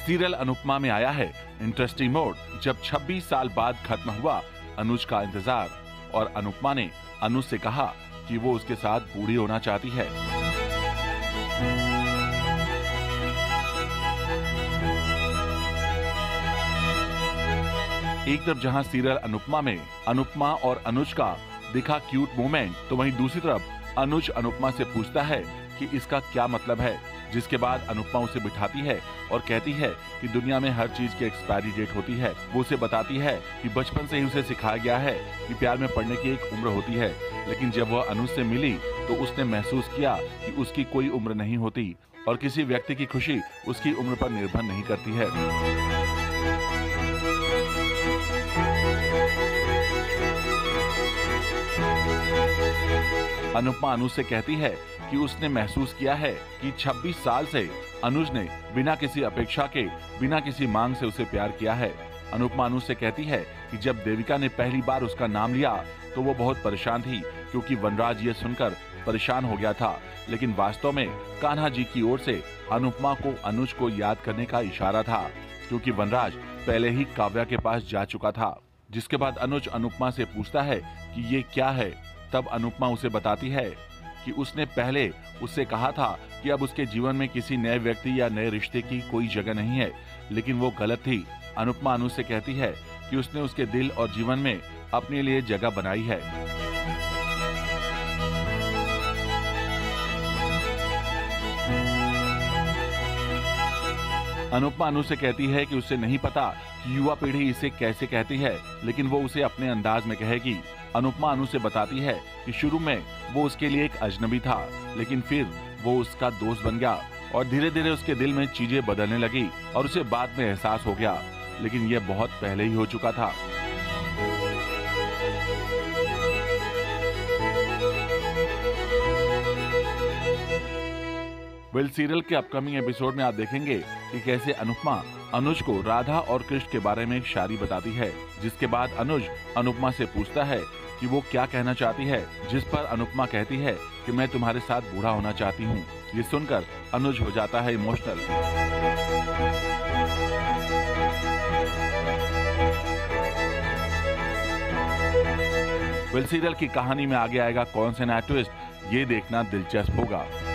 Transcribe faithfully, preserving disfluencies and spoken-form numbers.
Serial Anupama में आया है इंटरेस्टिंग मोड़, जब छब्बीस साल बाद खत्म हुआ अनुज का इंतजार और अनुपमा ने अनुज से कहा कि वो उसके साथ बूढ़ी होना चाहती है। एक तरफ जहां सीरियल अनुपमा में अनुपमा और अनुज का दिखा क्यूट मोमेंट, तो वहीं दूसरी तरफ अनुज अनुपमा से पूछता है कि इसका क्या मतलब है, जिसके बाद अनुपमा उसे बिठाती है और कहती है कि दुनिया में हर चीज की एक्सपायरी डेट होती है। वो उसे बताती है कि बचपन से ही उसे सिखाया गया है कि प्यार में पड़ने की एक उम्र होती है, लेकिन जब वह अनुज से मिली तो उसने महसूस किया कि उसकी कोई उम्र नहीं होती और किसी व्यक्ति की खुशी उसकी उम्र पर निर्भर नहीं करती है। अनुपमा अनुज से कहती है कि उसने महसूस किया है कि छब्बीस साल से अनुज ने बिना किसी अपेक्षा के, बिना किसी मांग से उसे प्यार किया है। अनुपमा अनुज से कहती है कि जब देविका ने पहली बार उसका नाम लिया तो वो बहुत परेशान थी, क्योंकि वनराज ये सुनकर परेशान हो गया था, लेकिन वास्तव में कान्हा जी की ओर से अनुपमा को अनुज को याद करने का इशारा था, क्योंकि वनराज पहले ही काव्या के पास जा चुका था। जिसके बाद अनुज अनुपमा से पूछता है कि ये क्या है। तब अनुपमा उसे बताती है कि उसने पहले उससे कहा था कि अब उसके जीवन में किसी नए व्यक्ति या नए रिश्ते की कोई जगह नहीं है, लेकिन वो गलत थी। अनुपमा अनुज से कहती है कि उसने उसके दिल और जीवन में अपने लिए जगह बनाई है। अनुपमा अनुज से कहती है कि उसे नहीं पता कि युवा पीढ़ी इसे कैसे कहती है, लेकिन वो उसे अपने अंदाज में कहेगी। अनुपमा अनुज से बताती है कि शुरू में वो उसके लिए एक अजनबी था, लेकिन फिर वो उसका दोस्त बन गया और धीरे धीरे उसके दिल में चीजें बदलने लगी और उसे बाद में एहसास हो गया, लेकिन यह बहुत पहले ही हो चुका था। वेल सीरियल के अपकमिंग एपिसोड में आप देखेंगे कि कैसे अनुपमा अनुज को राधा और कृष्ण के बारे में एक शायरी बताती है, जिसके बाद अनुज अनुपमा से पूछता है कि वो क्या कहना चाहती है, जिस पर अनुपमा कहती है कि मैं तुम्हारे साथ बूढ़ा होना चाहती हूँ। ये सुनकर अनुज हो जाता है इमोशनल। वेल सीरियल की कहानी में आगे आएगा कौन से नया ट्विस्ट, ये देखना दिलचस्प होगा।